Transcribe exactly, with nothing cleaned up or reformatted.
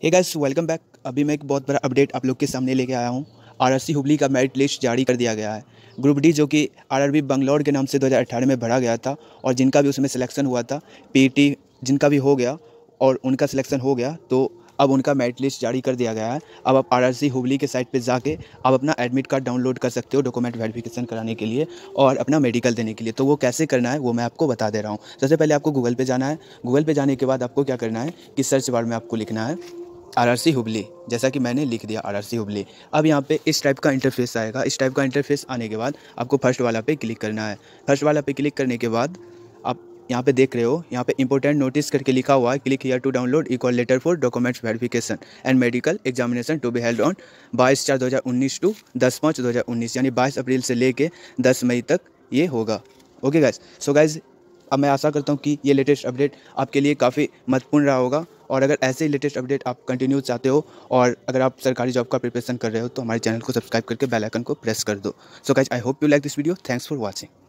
Hey guys, welcome back. अभी मैं एक बहुत बड़ा अपडेट आप लोग के सामने लेके आया हूँ। आरआरसी हुबली का मेरिट लिस्ट जारी कर दिया गया है। ग्रुप डी जो कि आरआरबी बंगलौर के नाम से दो हज़ार अठारह में भरा गया था और जिनका भी उसमें सिलेक्शन हुआ था, पीटी जिनका भी हो गया और उनका सिलेक्शन हो गया, तो अब उनका मेरिट लिस्ट जारी कर दिया गया है। अब आप आरआरसी हुबली के साइट पे जाके आप अपना एडमिट कार्ड डाउनलोड कर सकते हो डॉक्यूमेंट वेरिफिकेशन कराने के लिए और अपना मेडिकल देने के लिए। तो वो कैसे करना है वो मैं आपको बता दे रहा हूँ। सबसे पहले आपको गूगल पे जाना है। गूगल पे जाने के बाद आपको क्या करना है कि सर्च बार में आपको लिखना है आरआरसी हुबली, जैसा कि मैंने लिख दिया आरआरसी हुबली। अब यहाँ पे इस टाइप का इंटरफेस आएगा। इस टाइप का इंटरफेस आने के बाद आपको फर्स्ट वाला पे क्लिक करना है। फर्स्ट वाला पे क्लिक करने के बाद आप यहाँ पे देख रहे हो, यहाँ पे इंपॉर्टेंट नोटिस करके लिखा हुआ है, click here to download equal letter for documents verification and medical examination to be held on बाईस चार दो हज़ार उन्नीस टू दस पाँच दो हज़ार उन्नीस, यानी बाईस अप्रैल से लेके दस मई तक ये होगा। ओके गाइस, सो गाइस अब मैं आशा करता हूँ कि ये लेटेस्ट अपडेट आपके लिए काफ़ी महत्वपूर्ण रहा होगा। और अगर ऐसे ही लेटेस्ट अपडेट आप कंटिन्यू चाहते हो और अगर आप सरकारी जॉब का प्रिपरेशन कर रहे हो तो हमारे चैनल को सब्सक्राइब करके बेल आइकन को प्रेस कर दो। So guys, I hope you like this video. Thanks for watching.